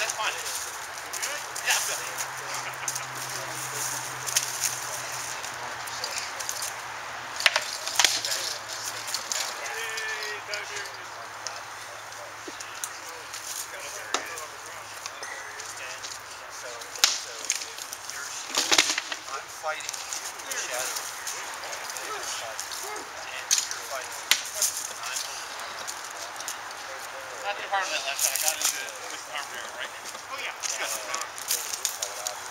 fine. Yeah, I'm good. I'm fighting in the shadow of your and you're fighting. Not too hard on that left side. I got into with the arm there, right? Oh yeah, good.